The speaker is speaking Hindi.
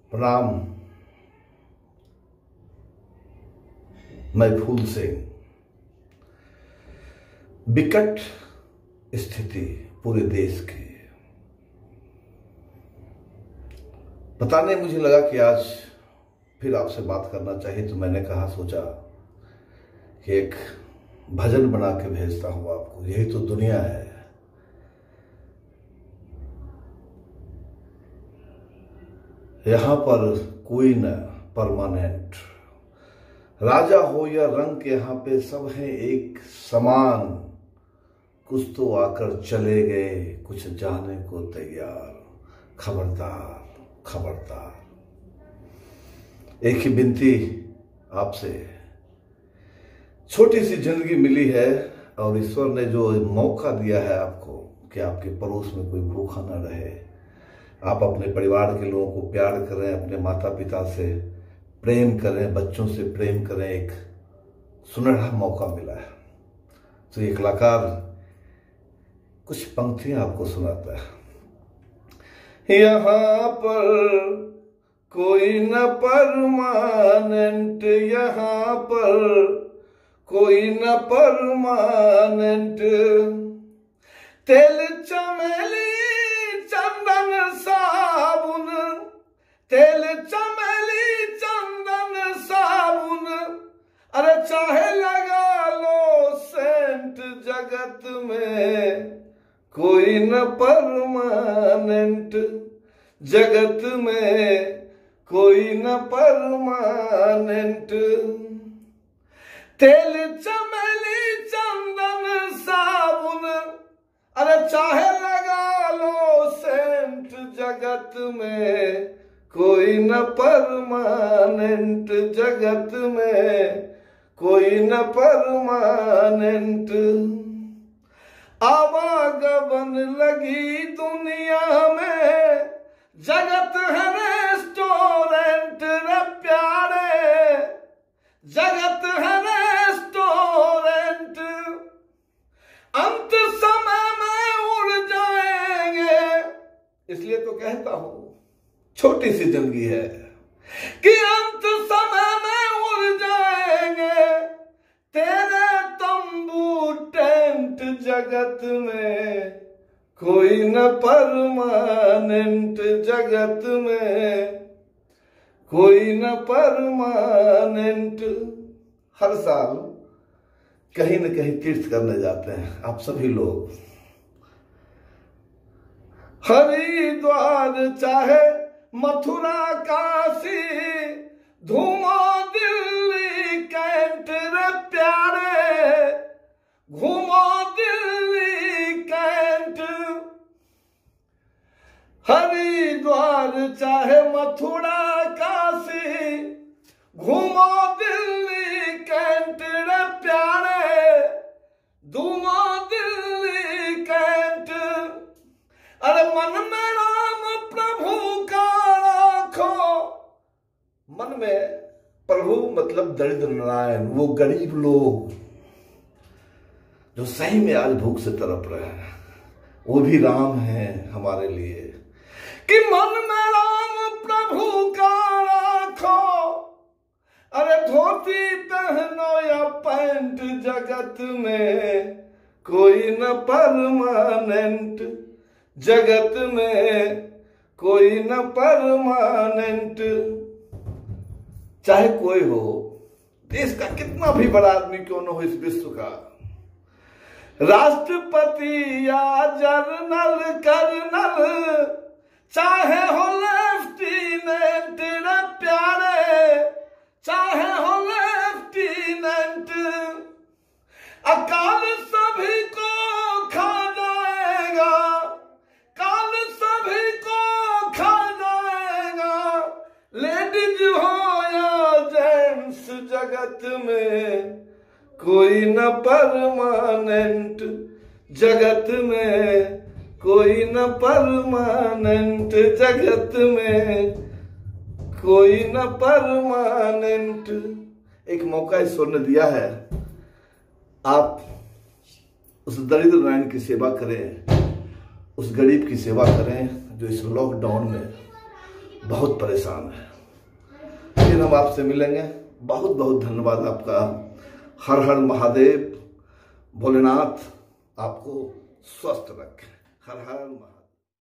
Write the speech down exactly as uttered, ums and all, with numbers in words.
प्रणाम। मैं फूल सिंह। विकट स्थिति पूरे देश की। पता नहीं, मुझे लगा कि आज फिर आपसे बात करना चाहिए, तो मैंने कहा सोचा कि एक भजन बना के भेजता हूं आपको। यही तो दुनिया है। यहां पर कोई न परमानेंट, राजा हो या रंक, यहां पे सब है एक समान। कुछ तो आकर चले गए, कुछ जाने को तैयार। खबरदार खबरदार। एक ही विनती आपसे, छोटी सी जिंदगी मिली है और ईश्वर ने जो मौका दिया है आपको कि आपके पड़ोस में कोई भूखा न रहे, आप अपने परिवार के लोगों को प्यार करें, अपने माता पिता से प्रेम करें, बच्चों से प्रेम करें। एक सुनहरा मौका मिला है, तो ये कलाकार कुछ पंक्तियां आपको सुनाता है। यहाँ पर कोई न परमानेंट, यहाँ पर कोई न परमानेंट। तेल चमेली चंदन साबुन, तेल चमेली चंदन साबुन, अरे चाहे लगा लो सेंट। जगत में कोई न परमानेंट, जगत में कोई न परमानेंट। तेल चमेली चंदन साबुन, अरे चाहे लगा लो सेंट। जगत में कोई न परमानेंट, जगत में कोई न परमानेंट। आवागमन लगी दुनिया में, जगत है रेस्टोरेंट रे प्यारे, जगत है रेस्टोरेंट। अंत समय में उड़ जाएंगे, इसलिए तो कहता हूं छोटी सी जिंदगी है कि अंत समय में उड़ जाएंगे तेरे तंबू टेंट। जगत में कोई न परमानेंट, जगत में कोई न परमानेंट। हर साल कहीं न कहीं तीर्थ करने जाते हैं आप सभी लोग। हरिद्वार चाहे मथुरा काशी, धूमो दिल्ली कैंट रे प्यारे, घूमो दिल्ली कैंट। हरिद्वार चाहे मथुरा काशी, घूमो दिल्ली कैंट रे प्यारे, घूमो दिल्ली कैंट। अरे मन में राम प्रभु का राखो, मन में प्रभु मतलब दरिद्र नारायण, वो गरीब लोग जो सही में आज भूख से तड़प रहे हैं, वो भी राम हैं हमारे लिए। कि मन में राम प्रभु का राखो, अरे धोती पहनो या पैंट। जगत में कोई न परमानेंट, जगत में कोई न परमानेंट। चाहे कोई हो, देश का कितना भी बड़ा आदमी क्यों न हो, इस विश्व का राष्ट्रपति या जर्नल कर्नल, चाहे हो लेफ्टिनेंट रे प्यारे, चाहे हो लेफ्टिनेंट। अकाल सभी को खा जाएगा, काल सभी को खा जाएगा। लेडीज हो या जेंट्स, जगत में कोई न परमानेंट, जगत में कोई न परमानेंट, जगत में कोई न परमानेंट। एक मौका ईश्वर ने दिया है, आप उस दरिद्र नारायण की सेवा करें, उस गरीब की सेवा करें जो इस लॉकडाउन में बहुत परेशान है। फिर हम आपसे मिलेंगे। बहुत बहुत धन्यवाद आपका। हर हर महादेव। भोलेनाथ आपको स्वस्थ रखें। हर हर महादेव।